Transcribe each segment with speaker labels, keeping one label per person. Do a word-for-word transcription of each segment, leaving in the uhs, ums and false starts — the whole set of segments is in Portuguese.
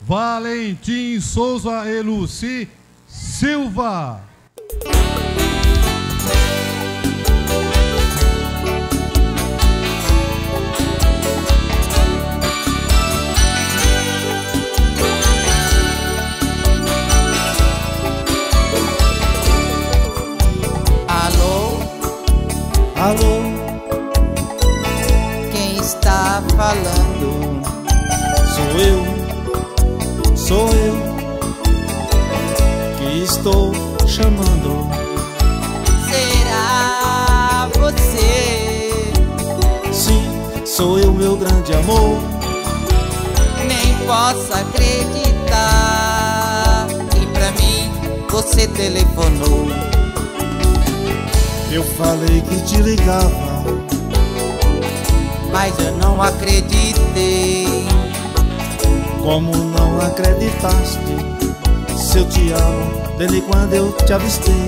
Speaker 1: Valentim Souza e Luci Silva.
Speaker 2: Alô, quem está falando?
Speaker 3: Sou eu, sou eu que estou chamando.
Speaker 2: Será você?
Speaker 3: Sim, sou eu, meu grande amor.
Speaker 2: Nem posso acreditar que pra mim você telefonou.
Speaker 3: Eu falei que te ligava,
Speaker 2: mas eu não acreditei.
Speaker 3: Como não acreditaste? Se eu te amo desde quando eu te avistei.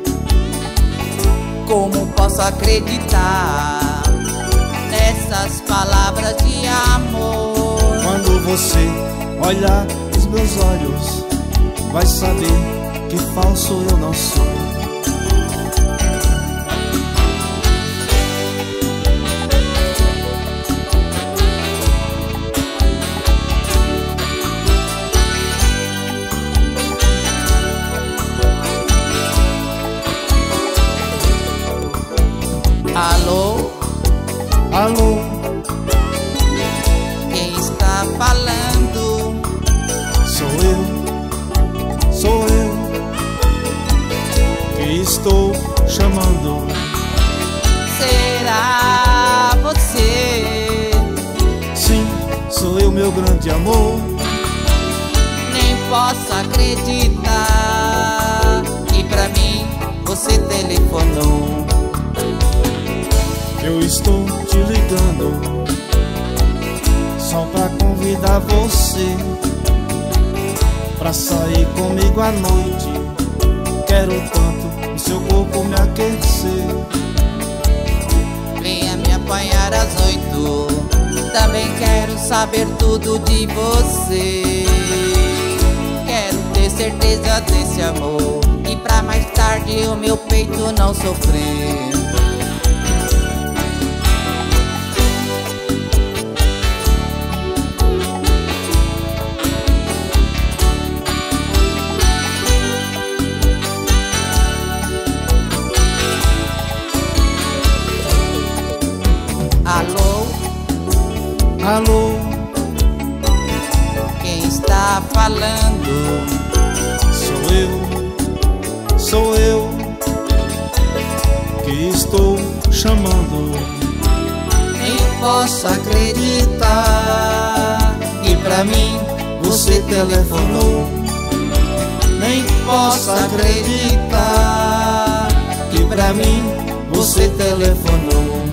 Speaker 2: Como posso acreditar nessas palavras de amor?
Speaker 3: Quando você olhar nos meus olhos, vai saber que falso eu não sou.
Speaker 2: Alô,
Speaker 3: alô,
Speaker 2: quem está falando?
Speaker 3: Sou eu, sou eu que estou chamando.
Speaker 2: Será você?
Speaker 3: Sim, sou eu, meu grande amor.
Speaker 2: Nem posso acreditar que pra mim você telefonou.
Speaker 3: Eu estou te ligando só pra convidar você pra sair comigo à noite. Quero tanto o seu corpo me aquecer.
Speaker 2: Venha me apanhar às oito. Também quero saber tudo de você. Quero ter certeza desse amor e pra mais tarde o meu peito não sofrer. Alô,
Speaker 3: alô,
Speaker 2: quem está falando?
Speaker 3: Sou eu, sou eu que estou chamando.
Speaker 2: Nem posso acreditar que pra mim você telefonou. Nem posso acreditar que pra mim você telefonou.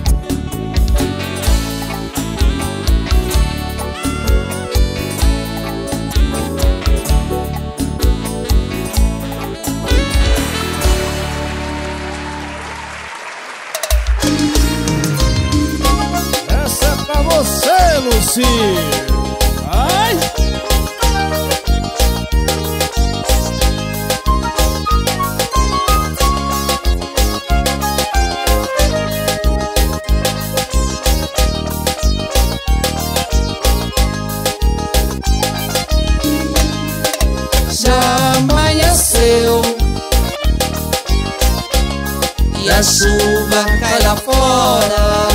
Speaker 3: Você, Luci. Ai!
Speaker 2: Já amanheceu e a chuva cai lá fora.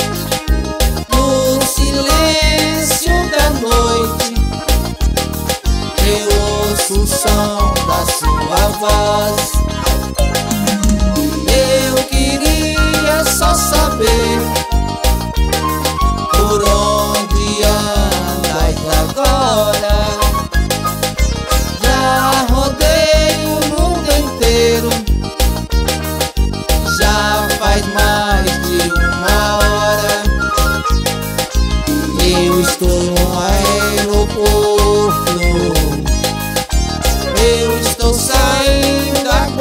Speaker 2: No silêncio da noite eu ouço o som da sua voz. Eu queria só saber por onde andas agora. Já rodei o mundo inteiro, já faz mais de uma hora. Eu estou no aeroporto, eu estou saindo agora.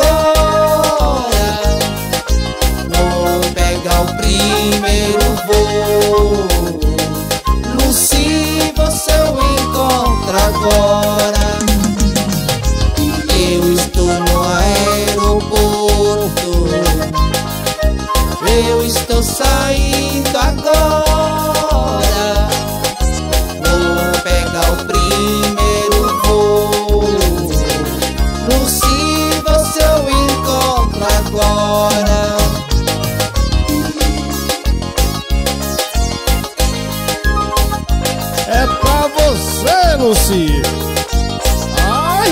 Speaker 3: Luci. Ai!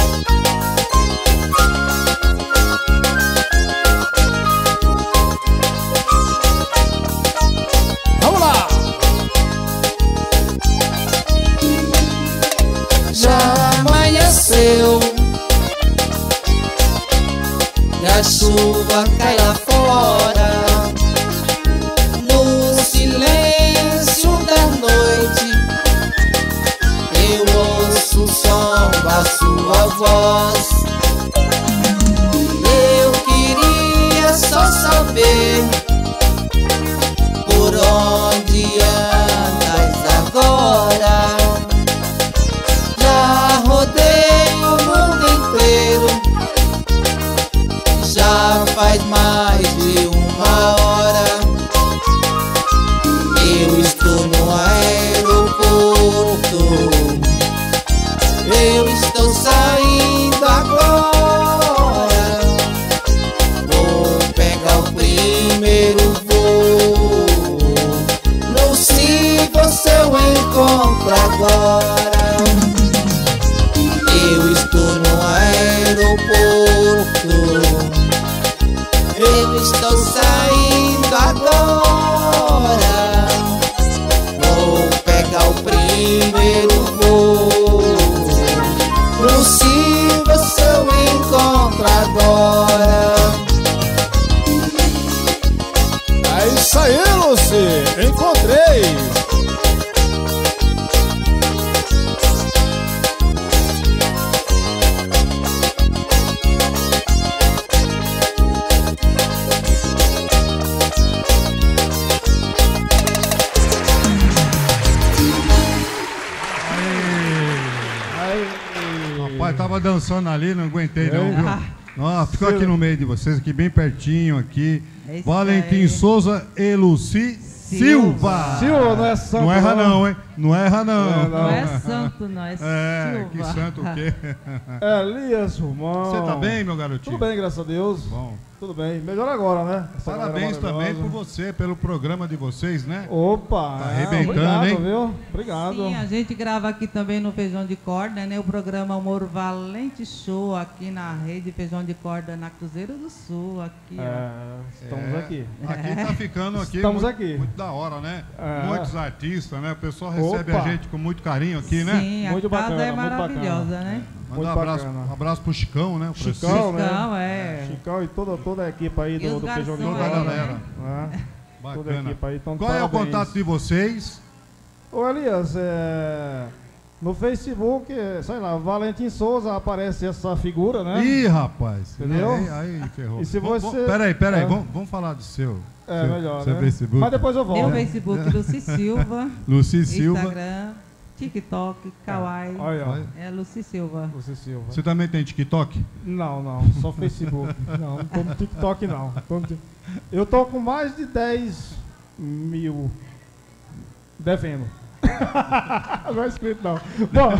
Speaker 3: Vamos lá!
Speaker 2: Já amanheceu e a chuva cai lá fora. No silêncio da noite eu ouço o som da sua voz. Eu queria só saber por onde andas agora. Já rodei o mundo inteiro, já faz mais de uma hora. Eu estou no aeroporto, eu estou saindo agora. Vou pegar o primeiro voo. Luci, você eu encontro agora. Eu estou no aeroporto, eu estou saindo agora. Vou pegar o primeiro voo. Luci, você eu encontro agora.
Speaker 3: É isso aí, Luci. Encontrei.
Speaker 1: Rapaz, tava dançando ali, não aguentei não, viu? Nossa, ficou aqui no meio de vocês, aqui bem pertinho aqui.
Speaker 4: Esse
Speaker 1: Valentim
Speaker 4: aí.
Speaker 1: Souza e Luci Silva.
Speaker 3: Silva não é santo.
Speaker 1: Não erra não, hein? Não erra não.
Speaker 3: É,
Speaker 4: Não é santo, não, é,
Speaker 1: É,
Speaker 4: Silva.
Speaker 1: que santo o quê?
Speaker 3: Elias Romão.
Speaker 1: Você tá bem, meu garotinho?
Speaker 3: Tudo bem, graças a Deus.
Speaker 1: Bom.
Speaker 3: Tudo bem. Melhor agora, né? Essa
Speaker 1: Parabéns
Speaker 3: galera
Speaker 1: também por
Speaker 3: maravilhosa.
Speaker 1: você, pelo programa de vocês, né?
Speaker 3: Opa,
Speaker 1: Tá
Speaker 3: é,
Speaker 1: arrebentando,
Speaker 3: obrigado,
Speaker 1: hein?
Speaker 3: viu? Obrigado.
Speaker 4: Sim, a gente grava aqui também no Feijão de Corda, né? O programa Amor Valente Show aqui na rede Feijão de Corda na Cruzeiro do Sul, aqui, ó.
Speaker 3: É, estamos
Speaker 1: É,
Speaker 3: aqui.
Speaker 1: Aqui tá ficando aqui
Speaker 3: Estamos
Speaker 1: muito,
Speaker 3: aqui.
Speaker 1: muito da hora, né?
Speaker 3: É.
Speaker 1: Muitos artistas, né? O pessoal recebe
Speaker 3: Opa.
Speaker 1: a gente com muito carinho aqui, né?
Speaker 4: Sim, a
Speaker 3: Muito
Speaker 4: casa
Speaker 3: bacana,
Speaker 4: é
Speaker 3: muito
Speaker 4: maravilhosa,
Speaker 3: bacana.
Speaker 4: né?
Speaker 1: Manda um
Speaker 3: Muito
Speaker 1: abraço,
Speaker 3: bacana.
Speaker 1: um abraço pro Chicão, né? O
Speaker 3: Chicão,
Speaker 1: Francisco.
Speaker 3: né?
Speaker 4: Chicão, é.
Speaker 3: Chicão e toda, toda a equipe aí
Speaker 4: E
Speaker 3: do,
Speaker 4: os
Speaker 3: do Feijão de
Speaker 4: garçons
Speaker 1: Toda a
Speaker 3: Corda.
Speaker 4: aí,
Speaker 1: galera.
Speaker 3: né? Toda a
Speaker 1: Bacana.
Speaker 3: equipe aí, então,
Speaker 1: Qual é o
Speaker 3: parabéns.
Speaker 1: contato de vocês?
Speaker 3: Ô Elias, é, no Facebook, é, sei lá, Valentim Souza aparece essa figura, né?
Speaker 1: Ih, rapaz.
Speaker 3: Entendeu?
Speaker 1: Aí, aí ferrou.
Speaker 3: E se
Speaker 1: Vamos-
Speaker 3: você-
Speaker 1: vamos- Peraí, peraí.
Speaker 3: É.
Speaker 1: Vamos, vamos falar do seu.
Speaker 3: É,
Speaker 1: seu,
Speaker 3: melhor,
Speaker 1: seu
Speaker 3: né?
Speaker 1: Facebook.
Speaker 3: Mas depois eu
Speaker 4: Tem
Speaker 3: volto.
Speaker 4: o Facebook Luci Silva,
Speaker 1: Luci Silva.
Speaker 4: Instagram, TikTok, Kawaii.
Speaker 3: Olha, ó.
Speaker 1: Olha.
Speaker 4: É Luci Silva.
Speaker 3: Você Silva.
Speaker 1: Você também tem TikTok?
Speaker 3: Não, não, só Facebook. Não, não tô no TikTok não. Tô no tik- Eu tô com mais de dez mil devendo. Não é inscrito não. Bom,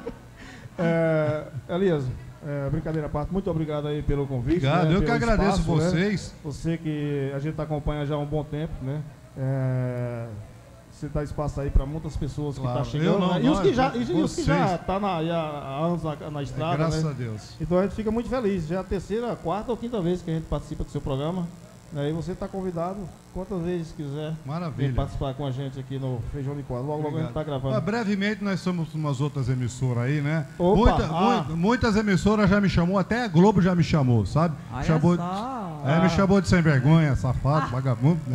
Speaker 3: é, Elias, é, brincadeira à parte, muito obrigado aí pelo convite.
Speaker 1: Obrigado,
Speaker 3: né,
Speaker 1: eu que
Speaker 3: pelo
Speaker 1: agradeço
Speaker 3: espaço, né?
Speaker 1: vocês.
Speaker 3: Você que a gente acompanha já há um bom tempo, né? É, você dá espaço aí para muitas pessoas
Speaker 1: Claro,
Speaker 3: que estão chegando.
Speaker 1: eu não,
Speaker 3: né? E os
Speaker 1: nós,
Speaker 3: que já, e, e os que já
Speaker 1: vocês.
Speaker 3: tá na, já há anos na, na
Speaker 1: É,
Speaker 3: estrada,
Speaker 1: graças
Speaker 3: né?
Speaker 1: a Deus.
Speaker 3: Então a gente fica muito feliz. Já é a terceira, quarta ou quinta vez que a gente participa do seu programa. Né? E você está convidado quantas vezes quiser vir
Speaker 1: Maravilha.
Speaker 3: participar com a gente aqui no Feijão de Corda. Logo, logo a gente está
Speaker 1: Ah,
Speaker 3: gravando.
Speaker 1: brevemente nós somos umas outras emissoras aí, né?
Speaker 3: Opa,
Speaker 1: Muita-
Speaker 3: ah.
Speaker 1: mu- muitas emissoras já me chamou, até a Globo já me chamou, sabe?
Speaker 4: Olha
Speaker 1: chamou,
Speaker 4: só.
Speaker 1: É, me chamou de sem vergonha, safado, vagabundo, né?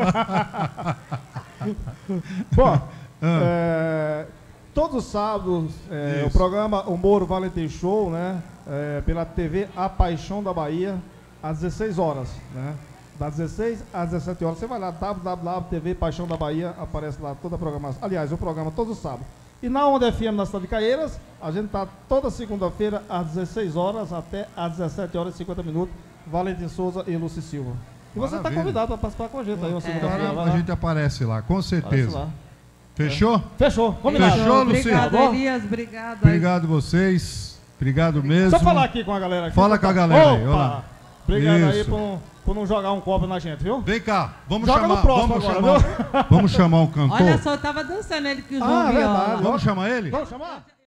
Speaker 3: Bom, é, todos os sábados, é, o
Speaker 1: Isso.
Speaker 3: programa O Moro Valentim Show, né? É, pela T V A Paixão da Bahia, às dezesseis horas, né? Das dezesseis às dezessete horas. Você vai lá, w w w ponto t v Paixão da Bahia, aparece lá toda a programação. Aliás, o programa todos os sábados. E na Onda F M, na cidade de Caieiras, a gente está toda segunda-feira, às dezesseis horas até às dezessete horas e cinquenta minutos. Valentim Souza e Lúcio Silva. E você está
Speaker 1: Maravilha.
Speaker 3: convidado para participar com a gente aí uma segunda-feira.
Speaker 1: Agora
Speaker 3: vai
Speaker 1: a
Speaker 3: lá.
Speaker 1: gente aparece lá, com
Speaker 3: Aparece
Speaker 1: certeza.
Speaker 3: lá.
Speaker 1: Fechou?
Speaker 3: Fechou, combinado.
Speaker 1: Fechou, Luci?
Speaker 4: Obrigado,
Speaker 3: Tá bom?
Speaker 4: Elias. Obrigado.
Speaker 1: Obrigado vocês. Obrigado mesmo.
Speaker 3: Só falar aqui com a galera aqui.
Speaker 1: Fala com a galera aí,
Speaker 3: Opa!
Speaker 1: olha lá.
Speaker 3: Obrigado aí
Speaker 1: Isso.
Speaker 3: por,
Speaker 5: por não jogar um copo na gente, viu?
Speaker 1: Vem cá, vamos
Speaker 5: Joga
Speaker 1: chamar,
Speaker 5: no próximo
Speaker 1: vamos,
Speaker 5: agora,
Speaker 1: chamar
Speaker 5: viu?
Speaker 1: vamos chamar um cantor.
Speaker 4: Olha só, eu tava dançando ele que o João
Speaker 5: Ah,
Speaker 4: Viola.
Speaker 5: verdade.
Speaker 1: Vamos chamar ele?
Speaker 5: Vamos chamar?